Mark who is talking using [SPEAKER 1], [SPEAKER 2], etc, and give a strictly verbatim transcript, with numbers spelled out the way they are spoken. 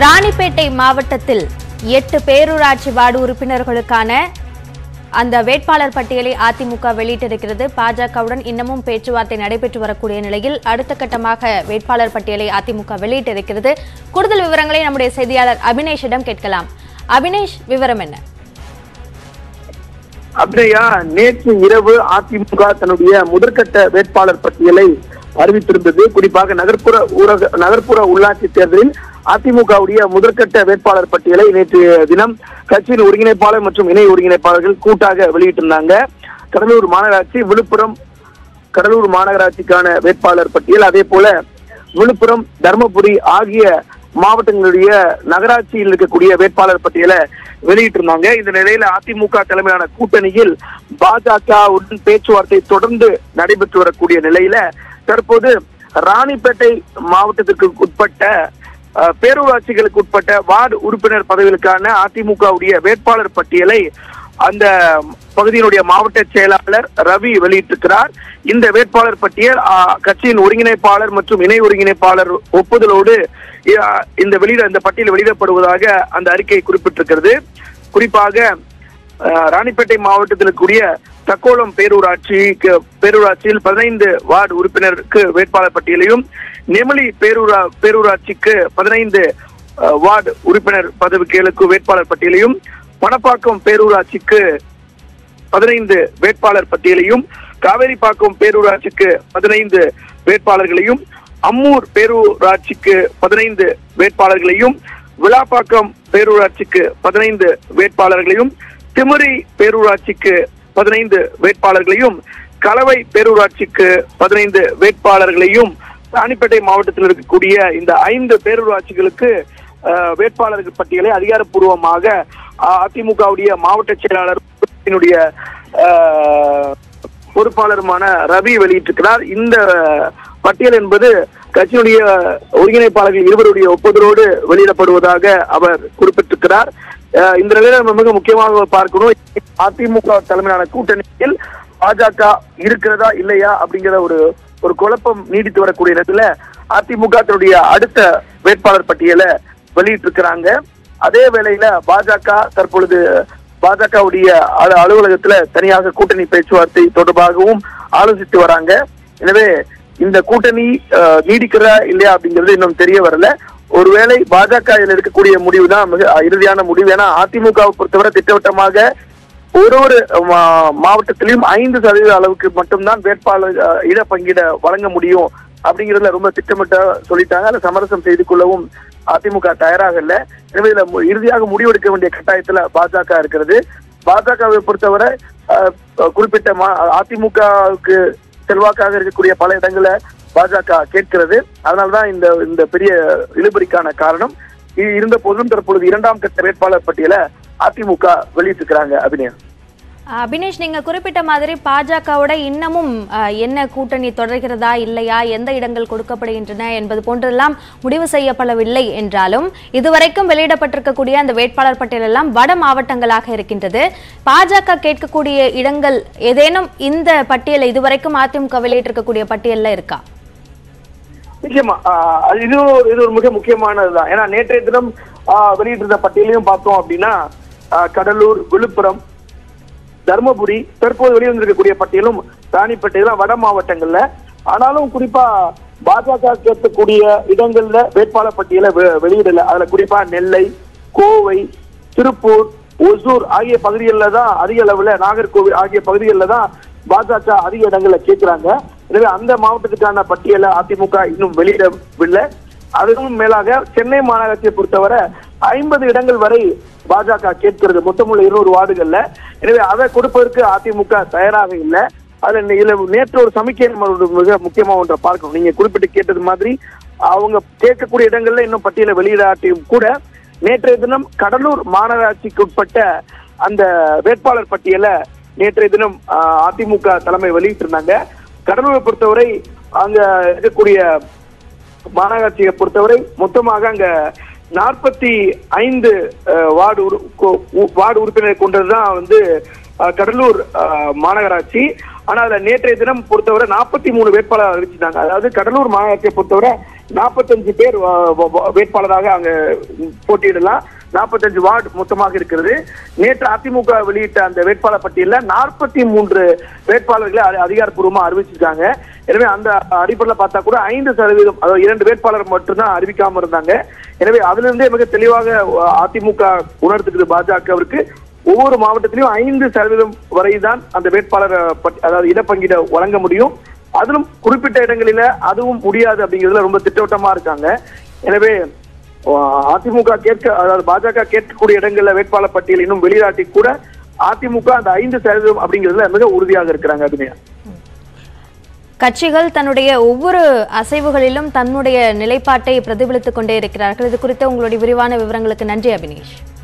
[SPEAKER 1] ராணிப்பேட்டை மாவட்டத்தில் எட்டு பேரூராட்சி வார்டு உறுப்பினர்களுக்கான அந்த வேட்பாளர் பட்டியலை அதிமுக வெளியிட்டிருக்கிறது. பாஜகவுடன் இன்னமும் பேச்சுவார்த்தை நடைபெற்று வரக்கூடிய நிலையில் அடுத்த கட்டமாக வேட்பாளர் பட்டியலை அதிமுக வெளியிட்டிருக்கிறது. கூடுதல் விவரங்களை நம்முடைய செய்தியாளர் அபினேஷிடம் கேட்கலாம். அபினேஷ், விவரம் என்ன?
[SPEAKER 2] அப்படியா, நேற்று இரவு அதிமுக தன்னுடைய முதற்கட்ட வேட்பாளர் பட்டியலை அறிவித்திருந்தது. குறிப்பாக நகர்ப்புற ஊரக நகர்ப்புற உள்ளாட்சி தேர்தலில் அதிமுகவுடைய முதற்கட்ட வேட்பாளர் பட்டியலை நேற்று தினம் கட்சியின் ஒருங்கிணைப்பாளர் மற்றும் இணை ஒருங்கிணைப்பாளர்கள் கூட்டாக வெளியிட்டிருந்தாங்க. கடலூர் மாநகராட்சி, விழுப்புரம் கடலூர் மாநகராட்சிக்கான வேட்பாளர் பட்டியல், அதே போல விழுப்புரம், தர்மபுரி ஆகிய மாவட்டங்களுடைய நகராட்சியில் இருக்கக்கூடிய வேட்பாளர் பட்டியலை வெளியிட்டிருந்தாங்க. இந்த நிலையில அதிமுக தலைமையிலான கூட்டணியில் பாஜகவுடன் பேச்சுவார்த்தை தொடர்ந்து நடைபெற்று வரக்கூடிய நிலையில தற்போது ராணிப்பேட்டை மாவட்டத்திற்கு உட்பட்ட பேரூராட்சிகளுக்கு உட்பட்ட வார்டு உறுப்பினர் பதவிகளுக்கான அதிமுகவுடைய வேட்பாளர் பட்டியலை அந்த பகுதியினுடைய மாவட்ட செயலாளர் ரவி வெளியிட்டிருக்கிறார். இந்த வேட்பாளர் பட்டியல் கட்சியின் ஒருங்கிணைப்பாளர் மற்றும் இணை ஒருங்கிணைப்பாளர் ஒப்புதலோடு இந்த வெளியிட இந்த பட்டியல் வெளியிடப்படுவதாக அந்த அறிக்கை குறிப்பிட்டிருக்கிறது. குறிப்பாக ராணிப்பேட்டை மாவட்டத்தில் இருக்கக்கூடிய தக்கோலம் பேரூராட்சிக்கு பேரூராட்சியில் பதினைந்து வார்டு உறுப்பினருக்கு வேட்பாளர் பட்டியலையும், நெமிலி பேரூரா பேரூராட்சிக்கு பதினைந்து வார்டு உறுப்பினர் பதவிகளுக்கு வேட்பாளர் பட்டியலையும், பணப்பாக்கம் பேரூராட்சிக்கு பதினைந்து வேட்பாளர் பட்டியலையும், காவேரிப்பாக்கம் பேரூராட்சிக்கு பதினைந்து வேட்பாளர்களையும், அம்மூர் பேரூராட்சிக்கு பதினைந்து வேட்பாளர்களையும், விழாப்பாக்கம் பேரூராட்சிக்கு பதினைந்து வேட்பாளர்களையும், திமிரி பேரூராட்சிக்கு பதினைந்து வேட்பாளர்களையும், கலவை பேரூராட்சிக்கு பதினைந்து வேட்பாளர்களையும், ராணிப்பேட்டை மாவட்டத்தில் இருக்கக்கூடிய இந்த ஐந்து பேரூராட்சிகளுக்கு வேட்பாளர்கள் பட்டியலை அதிகாரப்பூர்வமாக அதிமுகவுடைய மாவட்ட செயலாளர் பொறுப்பாளருமான ரவி வெளியிட்டிருக்கிறார். இந்த பட்டியல் என்பது கட்சியினுடைய ஒருங்கிணைப்பாளர்கள் இருவருடைய ஒப்புதலோடு வெளியிடப்படுவதாக அவர் குறிப்பிட்டிருக்கிறார். இந்த நிலையில நம்ம மிக முக்கியமாக பார்க்கணும், அதிமுக தலைமையிலான கூட்டணியில் பாஜக இருக்கிறதா இல்லையா அப்படிங்கிற ஒரு ஒரு குழப்பம் நீடித்து வரக்கூடிய இடத்துல அதிமுக தன்னுடைய அடுத்த வேட்பாளர் பட்டியலை வெளியிட்டிருக்கிறாங்க. அதே வேளையில பாஜக தற்பொழுது பாஜகவுடைய அலுவலகத்துல தனியாக கூட்டணி பேச்சுவார்த்தை தொடர்பாகவும் ஆலோசித்து வராங்க. எனவே இந்த கூட்டணி நீடிக்கிறதா இல்லையா அப்படிங்கிறது இன்னும் தெரிய வரல. ஒருவேளை பாஜக இருக்கக்கூடிய முடிவு தான் மிக இறுதியான முடிவு. ஏன்னா அதிமுகவை பொறுத்தவரை திட்டவட்டமாக ஒரு ஒரு மாவட்டத்திலையும் ஐந்து சதவீத அளவுக்கு மட்டும்தான் வேட்பாளர் இட பங்கீட வழங்க முடியும் அப்படிங்கிறதுல ரொம்ப திட்டமிட்ட சொல்லிட்டாங்க. அதை சமரசம் செய்து கொள்ளவும் அதிமுக தயாராக இல்லை. எனவே இதுல இறுதியாக முடிவெடுக்க வேண்டிய கட்டாயத்துல பாஜக இருக்கிறது. பாஜகவை பொறுத்தவரை குறிப்பிட்ட அதிமுகவுக்கு செல்வாக்காக இருக்கக்கூடிய பல இடங்களை பாஜக கேட்கிறது. அதனால்தான் இந்த இந்த பெரிய இழுபறிக்கான காரணம். இருந்த போதும் தற்பொழுது இரண்டாம் கட்ட வேட்பாளர் பட்டியலை அதிமுக வெளியிட்டிருக்கிறாங்க. அபிநயா,
[SPEAKER 1] அபினேஷ், நீங்க குறிப்பிட்ட மாதிரி பாஜகவோட இன்னமும் என்ன கூட்டணி தொடர்கிறதா இல்லையா, எந்த இடங்கள் கொடுக்கப்படுகின்றன என்பது போன்றெல்லாம் முடிவு செய்யப்படவில்லை என்றாலும் இதுவரைக்கும் வெளியிடப்பட்டிருக்கக்கூடிய அந்த வேட்பாளர் பட்டியல் எல்லாம் வட மாவட்டங்களாக இருக்கின்றது. பாஜக கேட்கக்கூடிய இடங்கள் ஏதேனும் இந்த பட்டியல் இதுவரைக்கும் அதிமுக வெளியிட்டிருக்கக்கூடிய பட்டியல்ல இருக்கா?
[SPEAKER 2] நிச்சயமா இது இது ஒரு மிக முக்கியமானதுதான். ஏன்னா நேற்றைய தினம் வெளியிட்டிருந்த பட்டியலையும் பார்த்தோம் அப்படின்னா கடலூர், விழுப்புரம், தர்மபுரி, தற்போது வெளிவந்திருக்கக்கூடிய பட்டியலும் ராணிப்பேட்டை தான் வட மாவட்டங்கள்ல. ஆனாலும் குறிப்பா பாஜக கேட்கக்கூடிய இடங்கள்ல வேட்பாளர் பட்டியலை வெளியிடல. அதுல குறிப்பா நெல்லை, கோவை, திருப்பூர், ஒசூர் ஆகிய பகுதிகளில் தான் அதிக அளவுல, நாகர்கோவில் ஆகிய பகுதிகளில் தான் பாஜக அதிக இடங்கள்ல கேட்கிறாங்க. எனவே அந்த மாவட்டத்துக்கான பட்டியலை அதிமுக இன்னும் வெளியிடவில்லை. அதுக்கும் மேலாக சென்னை மாநகராட்சியை பொறுத்தவரை ஐம்பது இடங்கள் வரை பாஜக கேட்கிறது, மொத்தமுள்ள இருநூறு வார்டுகள்ல. எனவே அதை கொடுப்பதற்கு அதிமுக தயாராக இல்லை. அதுல இதுல நேற்று ஒரு சமிக்கை மிக முக்கியமா ஒன்றை பார்க்கணும். நீங்க குறிப்பிட்டு கேட்டது மாதிரி அவங்க கேட்கக்கூடிய இடங்கள்ல இன்னும் பட்டியலை வெளியிடாட்டியும் கூட நேற்றைய தினம் கடலூர் மாநகராட்சிக்கு உட்பட்ட அந்த வேட்பாளர் பட்டியலை நேற்றைய தினம் அதிமுக தலைமை வெளியிட்டிருந்தாங்க. கடலூரை பொறுத்தவரை அங்க இருக்கக்கூடிய மாநகராட்சியை பொறுத்தவரை மொத்தமாக அங்க நாற்பத்தி ஐந்து வார்டு வார்டு உறுப்பினரை கொண்டதுதான் வந்து கடலூர் மாநகராட்சி. ஆனா அதுல நேற்றைய தினம் பொறுத்தவரை நாற்பத்தி மூணு வேட்பாளர் அறிவிச்சிட்டாங்க. அதாவது கடலூர் மாநகராட்சியை பொறுத்தவரை நாற்பத்தஞ்சு பேர் வேட்பாளராக அங்க போட்டியிடலாம். நாற்பத்தஞ்சு வார்டு மொத்தமாக இருக்கிறது. நேற்று அதிமுக வெளியிட்ட அந்த வேட்பாளர் பட்டியலில் நாற்பத்தி மூன்று வேட்பாளர்களை அதிகாரப்பூர்வமா அறிவிச்சிருக்காங்க. எனவே அந்த அடிப்படையில் பார்த்தா கூட ஐந்து சதவீதம் அதாவது இரண்டு வேட்பாளர் மட்டும்தான் அறிவிக்காம இருந்தாங்க. எனவே அதுல இருந்தே மிக தெளிவாக அதிமுக உணர்த்துக்குது பாஜகவிற்கு ஒவ்வொரு மாவட்டத்திலும் ஐந்து சதவீதம் வரைதான் அந்த வேட்பாளர் அதாவது இடப்பங்கீட வழங்க முடியும். அதிலும் குறிப்பிட்ட இடங்களில அதுவும் முடியாது அப்படிங்கிறதுல ரொம்ப திட்டவட்டமா இருக்காங்க. எனவே அதிமுக கேட்க அதாவது பாஜக கேட்கக்கூடிய இடங்கள்ல வேட்பாளர் பட்டியல் இன்னும் வெளியாட்டி கூட அதிமுக அந்த ஐந்து சதவீதம் அப்படிங்கிறதுல மிக உறுதியாக இருக்கிறாங்க. அபிநயா,
[SPEAKER 1] கட்சிகள் தன்னுடைய ஒவ்வொரு அசைவுகளிலும் தன்னுடைய நிலைப்பாட்டை பிரதிபலித்துக் கொண்டே இருக்கிறார்கள். இது குறித்த உங்களுடைய விரிவான விவரங்களுக்கு நன்றி அபினேஷ்.